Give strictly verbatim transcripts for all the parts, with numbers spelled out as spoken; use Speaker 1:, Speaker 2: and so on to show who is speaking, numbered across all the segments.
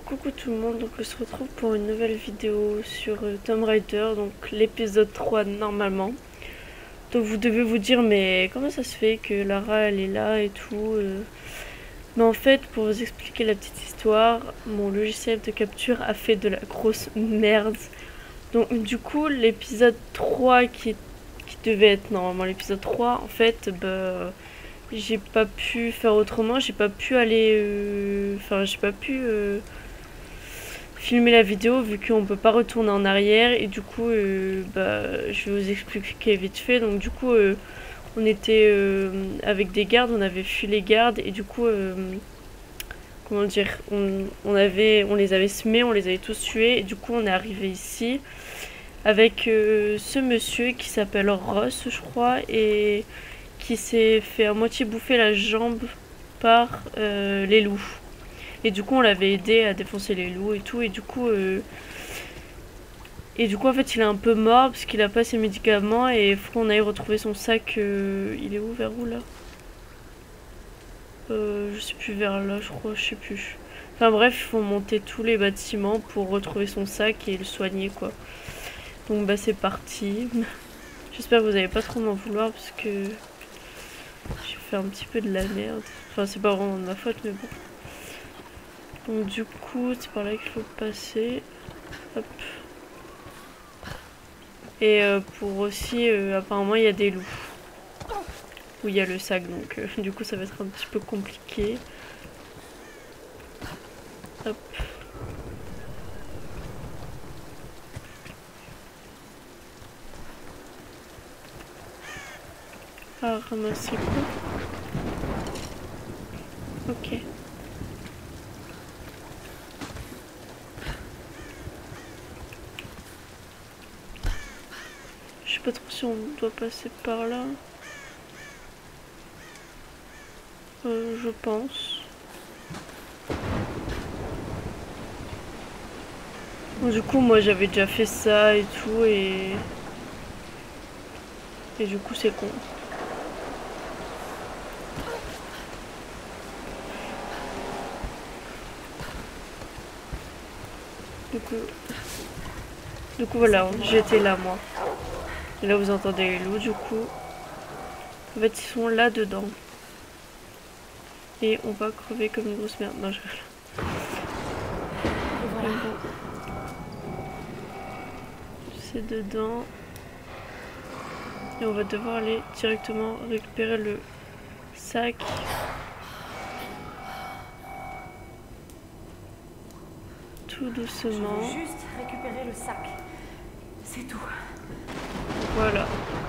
Speaker 1: coucou tout le monde, donc on se retrouve pour une nouvelle vidéo sur euh, Tomb Raider, donc l'épisode trois normalement. Donc vous devez vous dire mais comment ça se fait que Lara elle est là et tout euh... Mais en fait, pour vous expliquer la petite histoire, mon logiciel de capture a fait de la grosse merde. Donc du coup l'épisode trois qui, qui devait être normalement l'épisode trois, en fait bah j'ai pas pu faire autrement, j'ai pas pu aller euh... enfin j'ai pas pu euh... filmer la vidéo vu qu'on peut pas retourner en arrière, et du coup euh, bah, je vais vous expliquer vite fait. Donc du coup euh, on était euh, avec des gardes, on avait fui les gardes et du coup euh, comment dire, on, on, avait, on les avait semés, on les avait tous tués, et du coup on est arrivé ici avec euh, ce monsieur qui s'appelle Ross je crois, et qui s'est fait à moitié bouffer la jambe par euh, les loups. Et du coup on l'avait aidé à défoncer les loups et tout, et du coup euh... et du coup en fait il est un peu mort parce qu'il a pas ses médicaments, et il faut qu'on aille retrouver son sac. euh... il est où, vers où là euh, je sais plus, vers là je crois, je sais plus. Enfin bref, il faut monter tous les bâtiments pour retrouver son sac et le soigner quoi. Donc bah c'est parti. J'espère que vous allez pas trop m'en vouloir parce que j'ai fait un petit peu de la merde. Enfin c'est pas vraiment de ma faute mais bon. Donc du coup c'est par là qu'il faut passer. Hop. Et euh, pour aussi euh, apparemment il y a des loups où il y a le sac, donc euh, du coup ça va être un petit peu compliqué. Hop. Ah, ramasser quoi? Ok. Je sais pas trop si on doit passer par là. Euh, je pense. Bon, du coup, moi j'avais déjà fait ça et tout, et. Et du coup, c'est con. Du coup. Du coup, voilà, j'étais là moi. Et là, vous entendez les loups, du coup. En fait, ils sont là dedans. Et on va crever comme une grosse merde. Non, je... Voilà. C'est dedans. Et on va devoir aller directement récupérer le sac. Tout doucement.
Speaker 2: Je veux juste récupérer le sac. C'est tout.
Speaker 1: Voilà.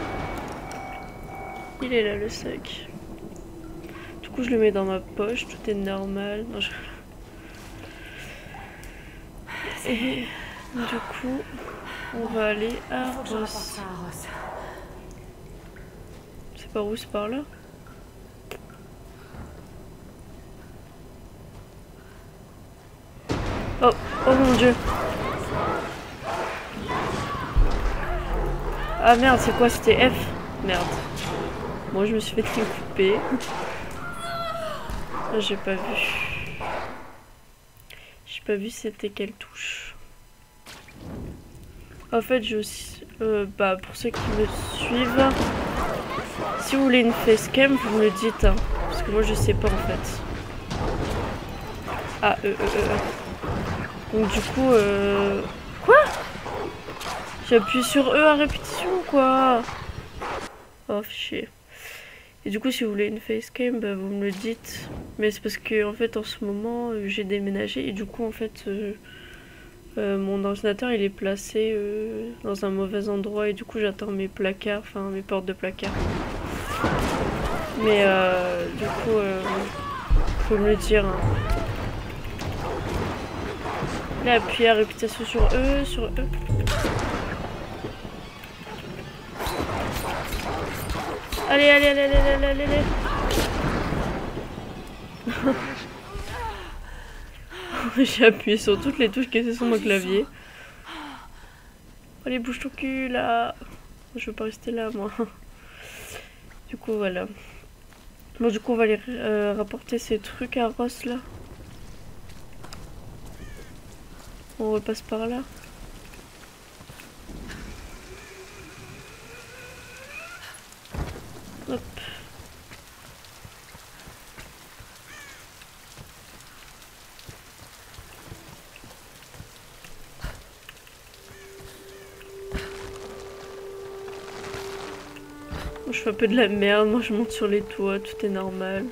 Speaker 1: Il est là le sac. Du coup je le mets dans ma poche, tout est normal. Non, je... Et du coup on va aller à Ross. C'est par où? C'est par là? Oh, oh mon dieu. Ah merde, c'est quoi? C'était F? Merde. Moi je me suis fait découper. Ah, j'ai pas vu. J'ai pas vu c'était quelle touche. En fait, je aussi. Euh, bah, pour ceux qui me suivent, si vous voulez une facecam, vous me le dites. Hein, parce que moi je sais pas en fait. Ah, euh, euh, euh. Donc, du coup, euh. Quoi? J'ai appuyé sur E à répétition ou quoi? Oh, chier. Et du coup, si vous voulez une facecam, bah, vous me le dites. Mais c'est parce que, en fait, en ce moment, euh, j'ai déménagé. Et du coup, en fait, euh, euh, mon ordinateur, il est placé euh, dans un mauvais endroit. Et du coup, j'attends mes placards, enfin, mes portes de placard. Mais, euh, du coup, euh, faut me le dire. Hein. Là, appuyez à répétition sur E, sur E. Allez, allez, allez, allez, allez, allez, allez. J'ai appuyé sur toutes les touches qui étaient sur mon clavier. Allez, bouge ton cul, là. Je veux pas rester là, moi. Du coup, voilà. Bon, du coup, on va aller euh, rapporter ces trucs à Ross, là. On repasse par là. Hop. Je fais un peu de la merde, moi je monte sur les toits, tout est normal.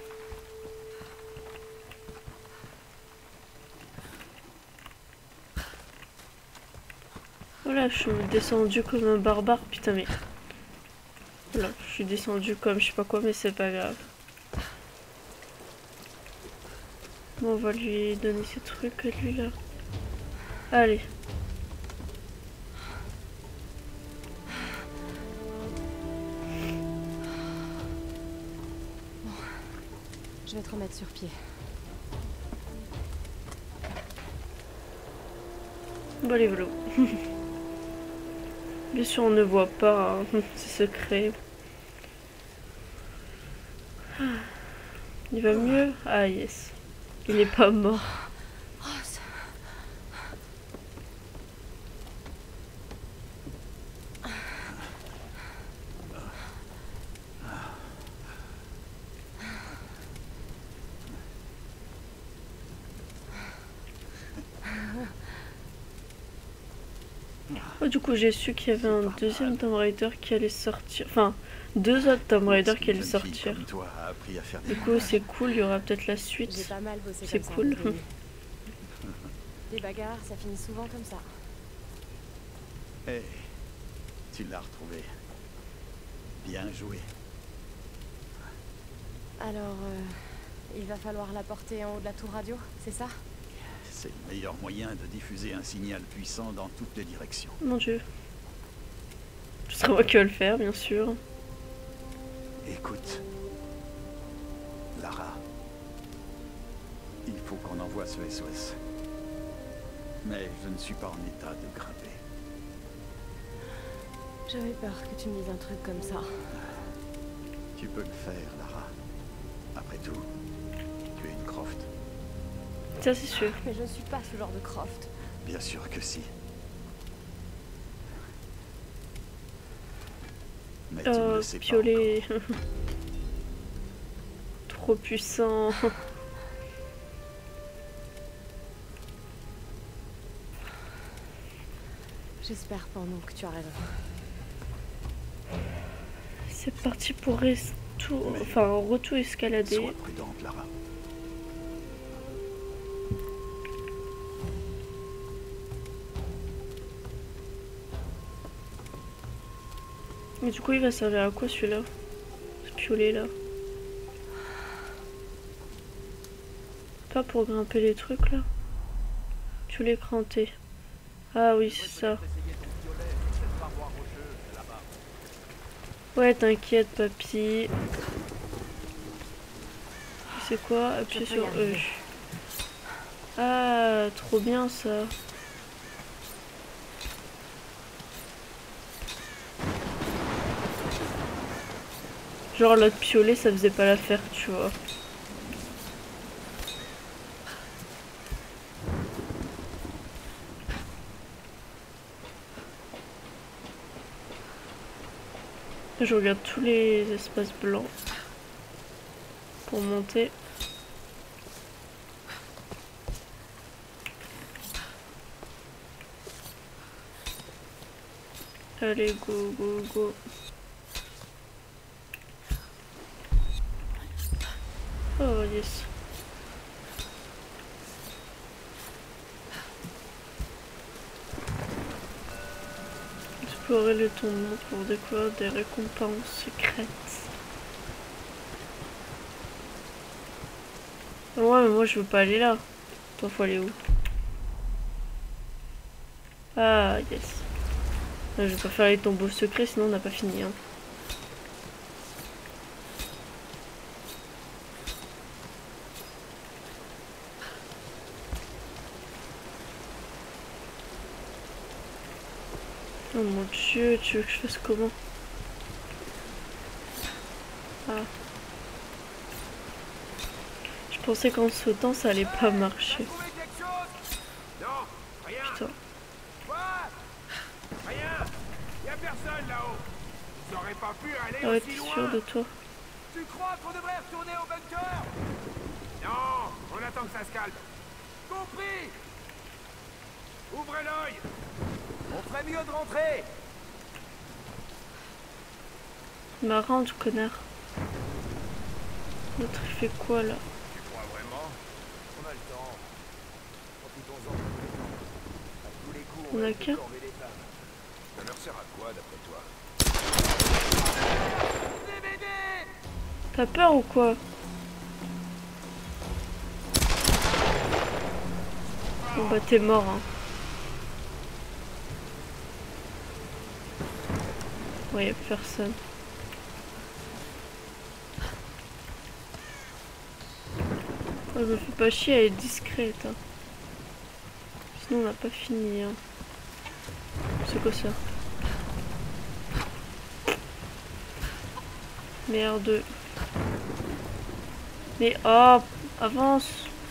Speaker 1: Voilà, je suis descendu comme un barbare, putain mais... Voilà, je suis descendu comme je sais pas quoi, mais c'est pas grave. Bon, on va lui donner ses trucs à lui là. Allez.
Speaker 2: Je vais te remettre sur pied.
Speaker 1: Bon, les vélos. Bien sûr, on ne voit pas, hein. C'est secret. Il va mieux? Ah, yes. Il est pas mort. Oh, du coup, j'ai su qu'il y avait un deuxième Tomb Raider qui allait sortir. Enfin, deux autres Tomb Raider qui allaient sortir. Du coup, c'est cool, il y aura peut-être la suite. C'est cool.
Speaker 2: Les bagarres, ça finit souvent comme ça.
Speaker 3: Hé, hey, tu l'as retrouvé. Bien joué.
Speaker 2: Alors, euh, il va falloir la porter en haut de la tour radio, c'est ça?
Speaker 3: C'est le meilleur moyen de diffuser un signal puissant dans toutes les directions.
Speaker 1: Mon Dieu. Ce sera moi qui vais le faire, bien sûr.
Speaker 3: Écoute, Lara, il faut qu'on envoie ce S O S. Mais je ne suis pas en état de grimper.
Speaker 2: J'avais peur que tu me dises un truc comme ça.
Speaker 3: Tu peux le faire, Lara. Après tout, tu es une Croft.
Speaker 1: Ça, c'est sûr.
Speaker 2: Mais je ne suis pas ce genre de Croft.
Speaker 3: Bien sûr que si. Mais tu ne
Speaker 1: Oh,
Speaker 3: le sais
Speaker 1: piolet. Trop puissant.
Speaker 2: J'espère pour nous que tu as raison.
Speaker 1: C'est parti pour rester tout... Enfin, retour escalader.
Speaker 3: Sois prudente, Lara.
Speaker 1: Mais du coup, il va servir à quoi celui-là? Ce piolet là? Pas pour grimper les trucs là? Piolet cranté. Ah oui, c'est ça. Ouais, t'inquiète, papy. C'est quoi? Appuyer sur E. Ah, trop bien ça. Genre l'autre piolet, ça faisait pas l'affaire, tu vois. Je regarde tous les espaces blancs pour monter. Allez, go, go, go. Oh, yes. Explorer le tombeau pour découvrir des récompenses secrètes. Ouais, mais moi je veux pas aller là. Toi, faut aller où? Ah, yes. Je vais pas faire les tombeaux secrets, sinon on n'a pas fini. Hein. Oh mon dieu, tu veux que je fasse comment? Ah. Je pensais qu'en sautant ça allait pas marcher.
Speaker 4: Non, personne là-haut. Vous aurez pas pu aller
Speaker 1: Ah ouais,
Speaker 4: aussi
Speaker 1: t'es
Speaker 4: loin.
Speaker 1: sûr de toi?
Speaker 4: Tu crois qu'on devrait retourner au bunker? Non, on attend que ça se calme. Compris. Ouvrez l'œil. On ferait mieux de rentrer.
Speaker 1: Marrant du connard. L'autre il fait quoi là?
Speaker 4: Tu crois vraiment? On a le temps. Profitons-en. À tous les coups,
Speaker 1: On
Speaker 4: va
Speaker 1: a
Speaker 4: se
Speaker 1: qu'un?
Speaker 4: corver les tables. Ça leur sert à quoi d'après toi?
Speaker 1: T'as peur ou quoi? Bon bah t'es mort hein. Ouais, y'a personne. Oh, je me fais pas chier à être discrète. Hein. Sinon on n'a pas fini. Hein. C'est quoi ça? Merde. Mais oh, avance.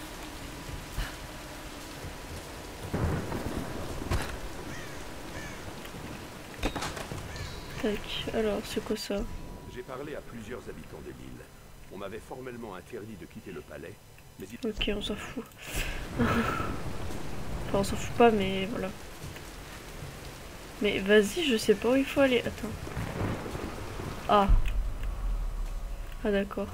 Speaker 1: Tac, alors c'est quoi ça?
Speaker 5: J'ai parlé à plusieurs habitants de l'île. On m'avait formellement interdit de quitter le palais, mais il...
Speaker 1: Ok, on s'en fout. Enfin, on s'en fout pas, mais voilà. Mais vas-y, je sais pas où il faut aller. Attends. Ah. Ah d'accord.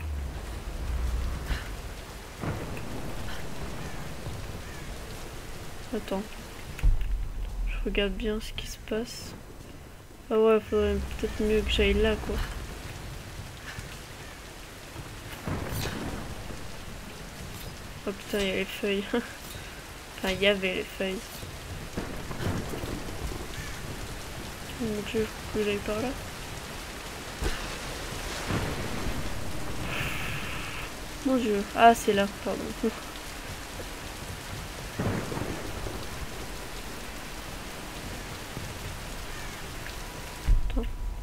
Speaker 1: Attends. Je regarde bien ce qui se passe. Ah ouais, faudrait peut-être mieux que j'aille là, quoi. Oh putain, il y a les feuilles. Enfin, il y avait les feuilles. Oh mon dieu, faut que j'aille par là. Mon dieu. Ah, c'est là, pardon. Attends.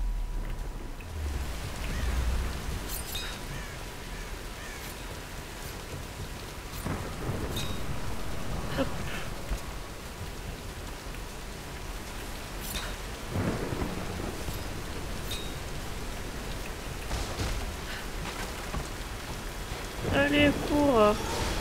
Speaker 1: Hop. Allez, cours.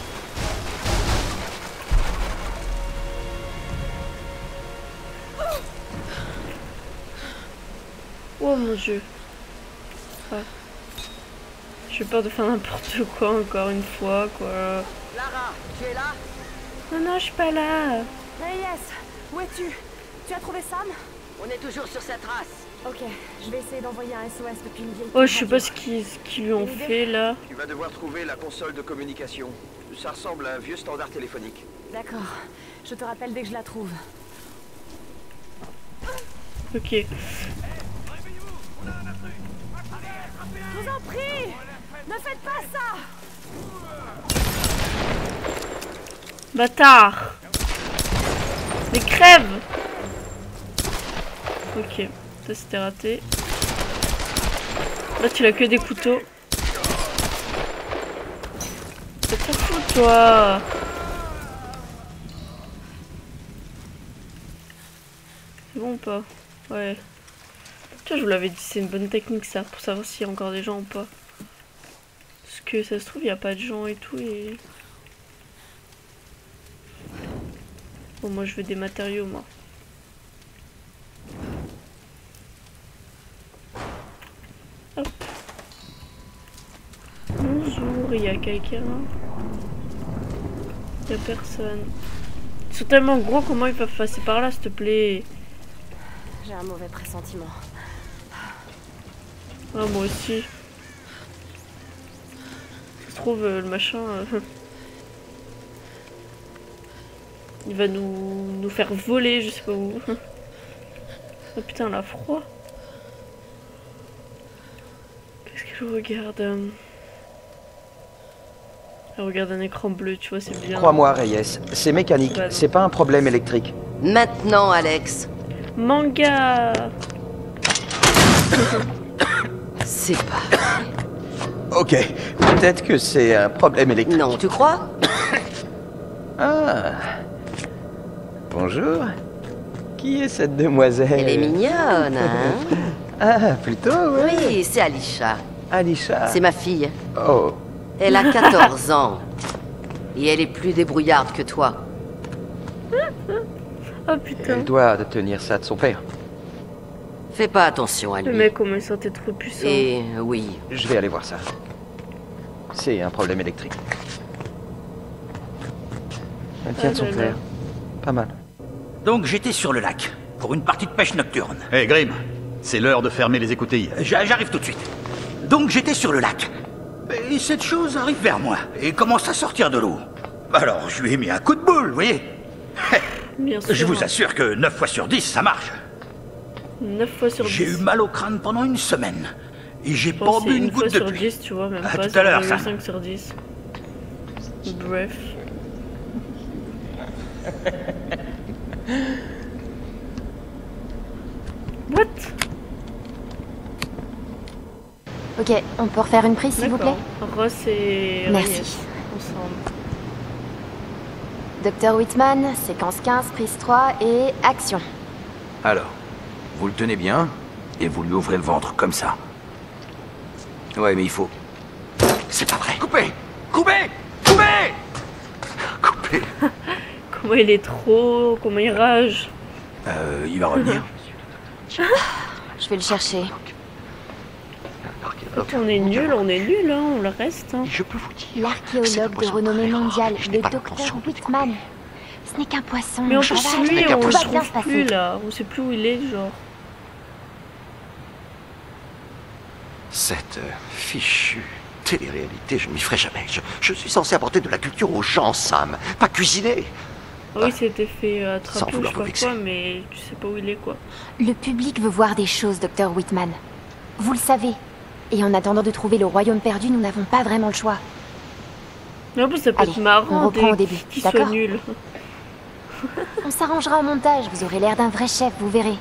Speaker 1: Oh mon dieu. Ah. J'ai peur de faire n'importe quoi encore une fois, quoi.
Speaker 6: Lara, tu es là?
Speaker 1: Non, non, je suis pas là.
Speaker 2: Hey yes, où es-tu? Tu as trouvé Sam?
Speaker 6: On est toujours sur sa trace.
Speaker 2: Ok, je vais essayer d'envoyer un S O S depuis une vieille...
Speaker 1: Oh, je sais pas ce qu'ils ce qu'ils lui ont fait là.
Speaker 7: Tu vas devoir trouver la console de communication. Ça ressemble à un vieux standard téléphonique.
Speaker 2: D'accord, je te rappelle dès que je la trouve.
Speaker 1: Ok.
Speaker 2: Je vous en prie! Ne faites pas ça!
Speaker 1: Bâtard! Mais crève! Ok, ça c'était raté. Là tu l'as que des couteaux. C'est trop fou toi! C'est bon ou pas? Ouais. Tiens, je vous l'avais dit, c'est une bonne technique ça, pour savoir s'il y a encore des gens ou pas. Parce que ça se trouve, il n'y a pas de gens et tout et... Bon, moi je veux des matériaux, moi. Hop. Bonjour, il y a quelqu'un? Il y a personne. Ils sont tellement gros, comment ils peuvent passer par là, s'il te plaît?
Speaker 2: J'ai un mauvais pressentiment.
Speaker 1: Ah, moi aussi. Ça se trouve, euh, le machin... Euh, il va nous, nous faire voler, je sais pas où. Oh putain, elle a froid. Qu'est-ce qu'elle regarde? Elle regarde un écran bleu, tu vois, c'est bien.
Speaker 7: Crois-moi, Reyes, c'est mécanique,
Speaker 1: Bah,
Speaker 7: c'est pas un problème électrique.
Speaker 6: Maintenant, Alex.
Speaker 1: Manga.
Speaker 6: C'est pas...
Speaker 7: Ok, peut-être que c'est un problème électrique.
Speaker 6: Non, tu crois?
Speaker 7: Ah. Bonjour.
Speaker 8: Qui est cette demoiselle?
Speaker 6: Elle est mignonne, hein?
Speaker 8: Ah, plutôt, oui.
Speaker 6: Oui, c'est Alisha.
Speaker 8: Alisha.
Speaker 6: C'est ma fille.
Speaker 8: Oh.
Speaker 6: Elle a quatorze ans. Et elle est plus débrouillarde que toi.
Speaker 1: Oh putain.
Speaker 8: Elle doit tenir ça de son père.
Speaker 6: Fais pas attention à
Speaker 1: Le
Speaker 6: lui.
Speaker 1: mec, comment il sentait trop puissant.
Speaker 6: Et oui.
Speaker 8: Je vais aller voir ça. C'est un problème électrique. Elle tient de son
Speaker 1: là là.
Speaker 8: père. Pas mal.
Speaker 9: Donc j'étais sur le lac, pour une partie de pêche nocturne.
Speaker 3: Hé, hey, Grim, c'est l'heure de fermer les écoutilles.
Speaker 9: J'a- J'arrive tout de suite. Donc j'étais sur le lac. Et cette chose arrive vers moi, et commence à sortir de l'eau. Alors je lui ai mis un coup de boule, vous voyez.
Speaker 1: Bien sûr.
Speaker 9: Je vous assure que neuf fois sur dix, ça marche.
Speaker 1: neuf fois sur dix.
Speaker 9: J'ai eu mal au crâne pendant une semaine. Et j'ai
Speaker 1: Je
Speaker 9: pas
Speaker 1: pense que
Speaker 9: bu
Speaker 1: c'est
Speaker 9: une
Speaker 1: une fois
Speaker 9: goutte
Speaker 1: sur
Speaker 9: depuis.
Speaker 1: dix, tu vois, même
Speaker 9: À
Speaker 1: pas.
Speaker 9: tout à l'heure, ça.
Speaker 1: cinq sur dix. Bref. What?
Speaker 2: Ok, on peut refaire une prise, s'il vous plaît?
Speaker 1: D'accord. Ross et
Speaker 2: Merci.
Speaker 1: Reyes ensemble.
Speaker 2: Docteur Whitman, séquence quinze, prise trois et action.
Speaker 10: Alors, vous le tenez bien et vous lui ouvrez le ventre comme ça. Ouais, mais il faut... C'est pas vrai. Coupez! Coupez! Coupez! Coupez!
Speaker 1: Comment il est trop... Comment il rage.
Speaker 10: Euh, il va revenir.
Speaker 2: Je vais le chercher.
Speaker 1: Écoute, on est nul, on est nul, hein, on le reste. Hein.
Speaker 10: Je peux vous dire...
Speaker 2: L'archéologue de renommée mondiale, le docteur Whitman. Ce n'est qu'un poisson.
Speaker 1: Mais en
Speaker 2: ça
Speaker 1: plus,
Speaker 2: va,
Speaker 1: lui,
Speaker 2: tout
Speaker 1: on
Speaker 2: va
Speaker 1: le
Speaker 2: bien
Speaker 1: trouve
Speaker 2: se passer.
Speaker 1: plus là. On sait plus où il est, genre.
Speaker 10: Cette euh, fichue télé-réalité, je m'y ferai jamais. Je, je suis censé apporter de la culture aux gens, Sam. Pas cuisiner.
Speaker 1: Oui, c'était fait euh,
Speaker 10: Sans
Speaker 1: attraper ou je
Speaker 10: vouloir
Speaker 1: sais
Speaker 10: vous
Speaker 1: pas
Speaker 10: vexer.
Speaker 1: quoi, mais tu sais pas où il est, quoi.
Speaker 2: Le public veut voir des choses, docteur Whitman. Vous le savez. Et en attendant de trouver le royaume perdu, nous n'avons pas vraiment le choix.
Speaker 1: Mais en plus, ça peut
Speaker 2: Allez,
Speaker 1: être marrant
Speaker 2: on reprend au début,
Speaker 1: qu'il soit
Speaker 2: d'accord?
Speaker 1: nul.
Speaker 2: On s'arrangera au montage, vous aurez l'air d'un vrai chef, vous verrez.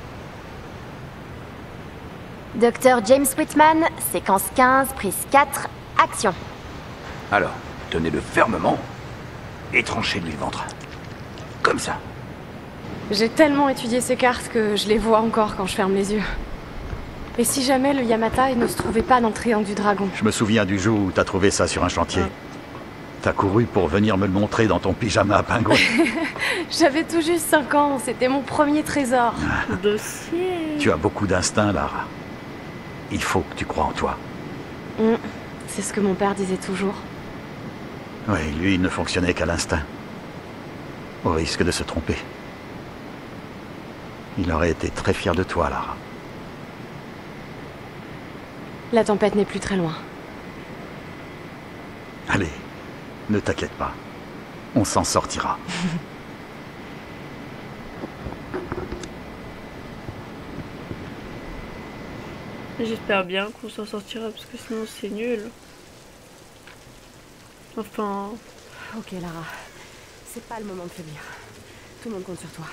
Speaker 2: Docteur James Whitman, séquence quinze, prise quatre, action.
Speaker 10: Alors, tenez-le fermement et tranchez-lui le ventre. Comme ça.
Speaker 2: J'ai tellement étudié ces cartes que je les vois encore quand je ferme les yeux. Et si jamais le Yamatai ne se trouvait pas dans le triangle du dragon?
Speaker 3: Je me souviens du jour où t'as trouvé ça sur un chantier. T'as couru pour venir me le montrer dans ton pyjama à pingouin.
Speaker 2: J'avais tout juste cinq ans, c'était mon premier trésor.
Speaker 1: Dossier.
Speaker 3: Tu as beaucoup d'instinct, Lara. Il faut que tu crois en toi.
Speaker 2: Mm, c'est ce que mon père disait toujours.
Speaker 3: Oui, lui, il ne fonctionnait qu'à l'instinct. Au risque de se tromper. Il aurait été très fier de toi, Lara.
Speaker 2: La tempête n'est plus très loin.
Speaker 3: Allez, ne t'inquiète pas. On s'en sortira.
Speaker 1: J'espère bien qu'on s'en sortira parce que sinon c'est nul. Enfin...
Speaker 2: Ok Lara, c'est pas le moment de faiblir. Tout le monde compte sur toi.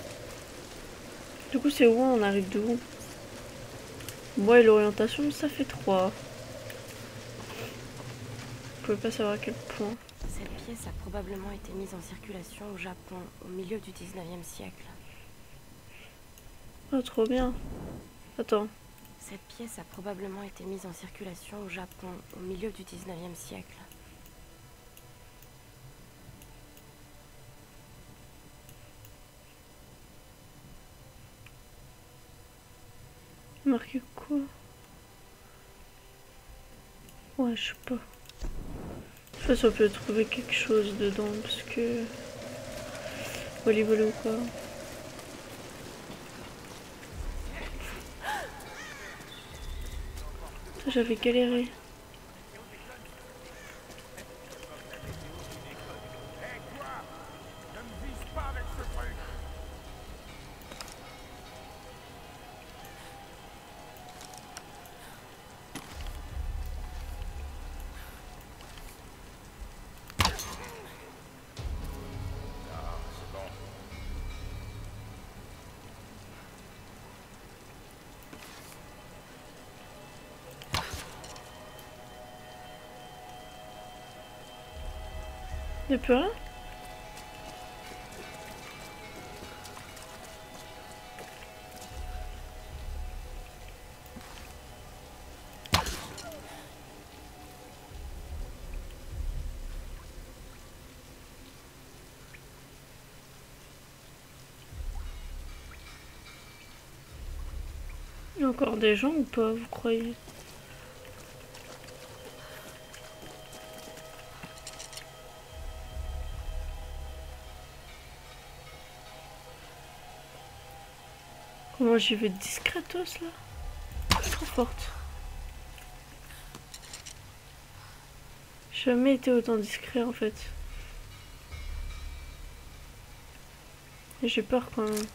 Speaker 1: Du coup c'est où? On arrive d'où? Moi et l'orientation ça fait trois. Vous pouvez pas savoir à quel point.
Speaker 2: Cette pièce a probablement été mise en circulation au Japon au milieu du dix-neuvième siècle.
Speaker 1: Oh trop bien. Attends.
Speaker 2: Cette pièce a probablement été mise en circulation au Japon au milieu du dix-neuvième siècle.
Speaker 1: Marqué quoi? Ouais, je sais pas. Je sais pas si on peut trouver quelque chose dedans parce que... Volleyball ou quoi? J'avais galéré. Y'a plus rien? Il y a encore des gens ou pas, vous croyez? Comment j'y vais discretos là? Je suis trop forte. J'ai jamais été autant discret en fait. Et j'ai peur quand même.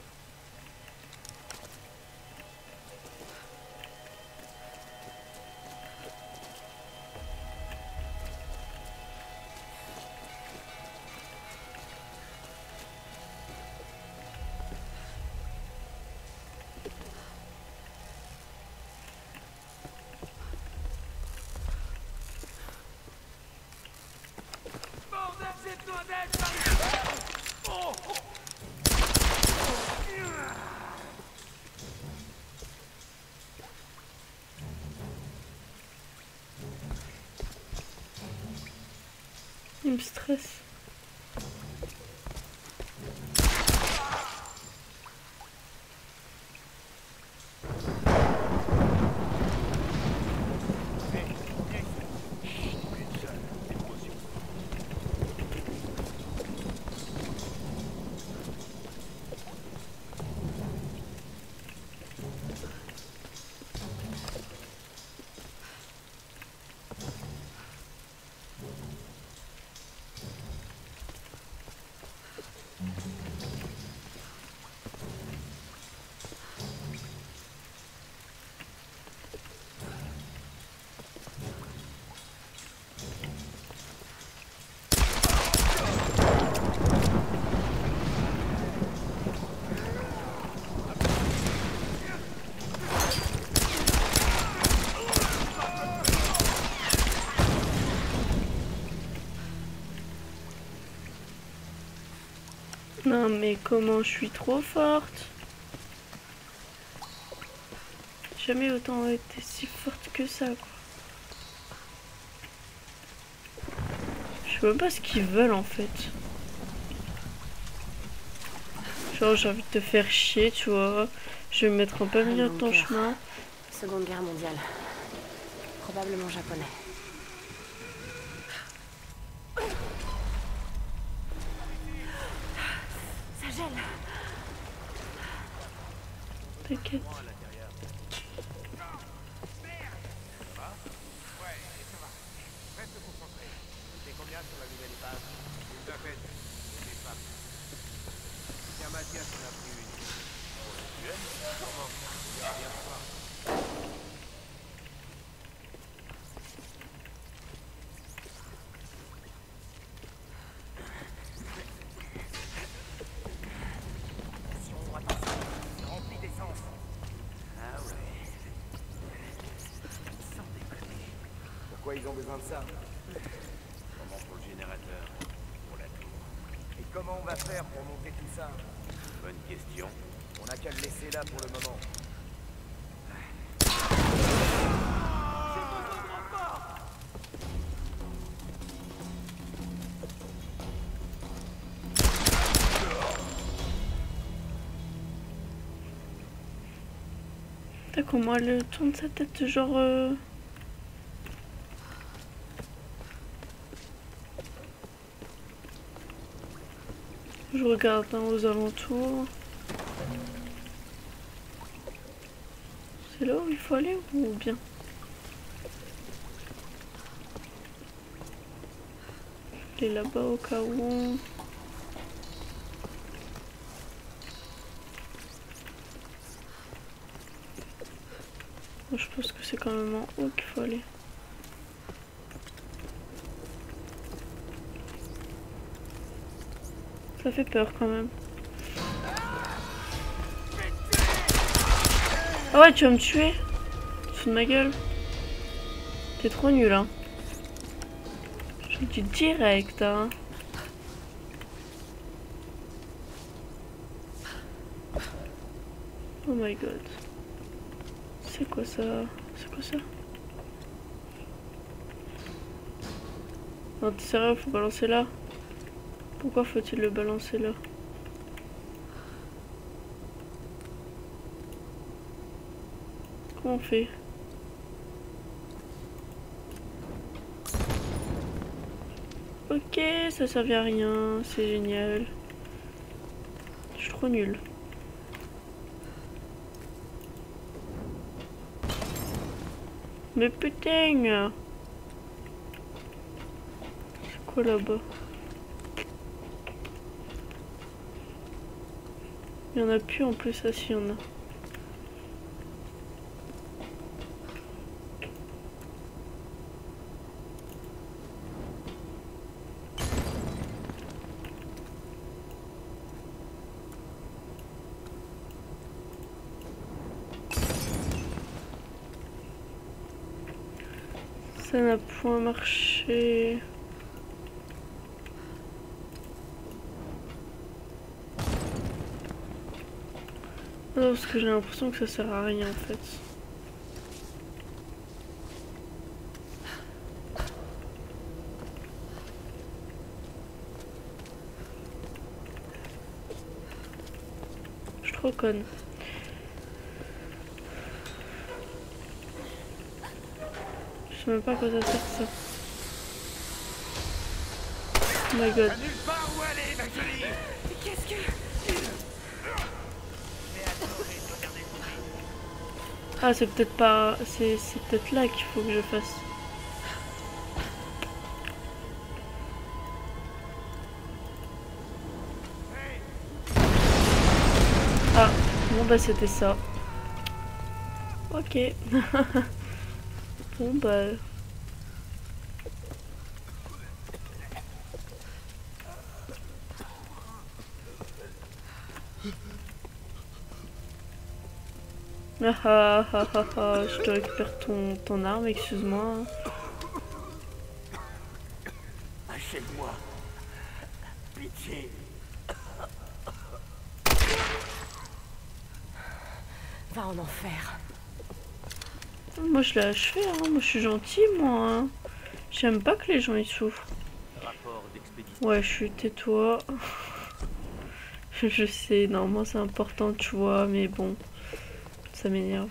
Speaker 1: Il me stresse. Non mais comment je suis trop forte. Jamais autant été si forte que ça quoi. Je sais même pas ce qu'ils veulent en fait. Genre j'ai envie de te faire chier tu vois. Je vais me mettre en plein milieu de ton chemin.
Speaker 2: Seconde guerre mondiale. Probablement japonais.
Speaker 1: T'inquiète.
Speaker 4: Pourquoi ils ont besoin de ça?
Speaker 5: Comment pour le générateur? Pour la tour.
Speaker 4: Et comment on va faire pour monter tout ça?
Speaker 5: Bonne question.
Speaker 4: On n'a qu'à le laisser là pour le moment.
Speaker 1: T'as comment elle tourne sa tête genre... Euh... Je regarde hein, aux alentours. C'est là où il faut aller ou bien? Je vais aller là-bas au cas où. Moi, je pense que c'est quand même en haut qu'il faut aller. Ça fait peur quand même. Ah ouais, tu vas me tuer? Tu te fous de ma gueule? T'es trop nul hein. Je le dis direct hein. Oh my god. C'est quoi ça? C'est quoi ça? Non t'es sérieux, faut balancer là? Pourquoi faut-il le balancer là? Comment on fait? Ok, ça servait à rien, c'est génial. Je suis trop nulle. Mais putain! C'est quoi là-bas? Il y en a plus en plus, ça si y en a. Ça n'a point marché. Non, parce que j'ai l'impression que ça sert à rien en fait. Je suis trop conne. Je sais même pas à quoi ça sert ça. Oh my god.
Speaker 4: Qu'est-ce que...
Speaker 1: Ah, c'est peut-être pas... C'est peut-être là qu'il faut que je fasse. Ah, bon bah c'était ça. Ok. Bon bah... Ah ah ah ah ah, je te récupère ton, ton arme, excuse-moi.
Speaker 4: Achète-moi. Pitié.
Speaker 2: Va en enfer.
Speaker 1: Moi je l'ai achevé, hein. Moi je suis gentil, moi. Hein. J'aime pas que les gens y souffrent. Ouais, je suis tais-toi. Je sais, normalement c'est important, tu vois, mais bon. Ça m'énerve.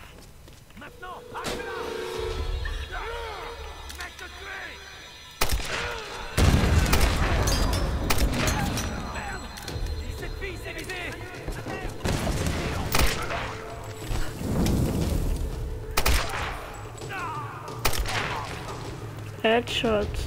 Speaker 1: Headshot.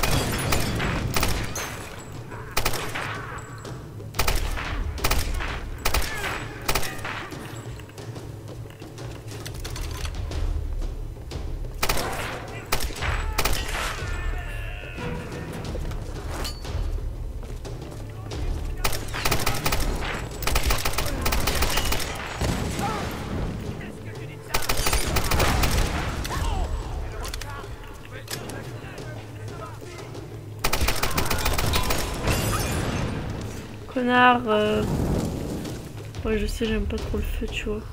Speaker 1: Connard, euh... ouais je sais, j'aime pas trop le feu, tu vois.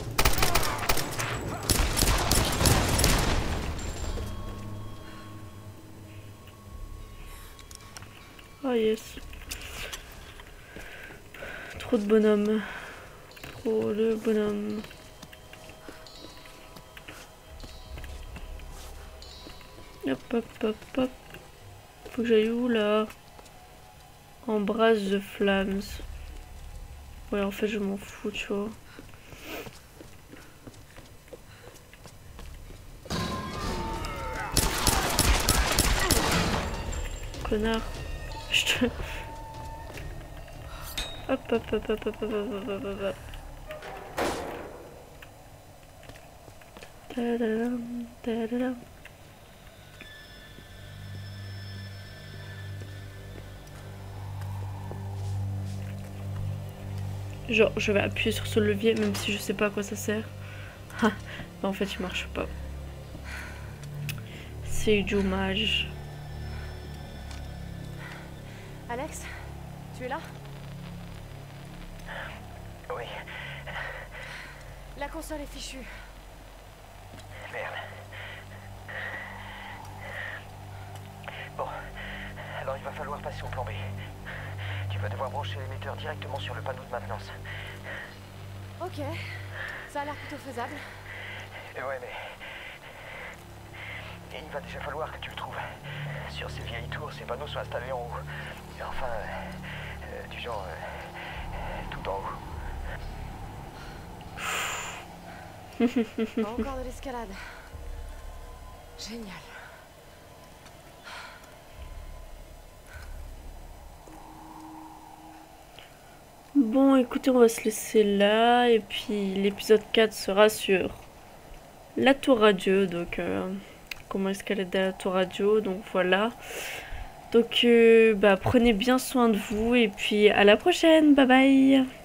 Speaker 1: Oh yes. Trop de bonhomme. Trop de bonhomme. Hop hop hop hop. Faut que j'aille où là? Embrasse the flames. Ouais, en fait, je m'en fous, tu vois. Connard. Je te... Hop, hop, hop, hop, hop, hop, hop, hop, hop, hop. Ta-da-dam, ta-da-dam. Genre, je vais appuyer sur ce levier même si je sais pas à quoi ça sert. Ah, en fait, il marche pas. C'est dommage.
Speaker 2: Alex, tu es là?
Speaker 8: Oui.
Speaker 2: La console est fichue.
Speaker 8: Merde. Bon, alors il va falloir passer au plan B. Tu vas devoir brancher l'émetteur directement sur le panneau de maintenance.
Speaker 2: Ok, ça a l'air plutôt faisable.
Speaker 8: Et ouais, mais... Et il va déjà falloir que tu le trouves. Sur ces vieilles tours, ces panneaux sont installés en haut. Et enfin, euh, du genre... Euh, tout en haut.
Speaker 2: Encore de l'escalade. Génial.
Speaker 1: Bon, écoutez, on va se laisser là. Et puis, l'épisode quatre sera sur la tour radio. Donc, euh, comment escalader à la tour radio. Donc, voilà. Donc, euh, bah, prenez bien soin de vous. Et puis, à la prochaine. Bye bye.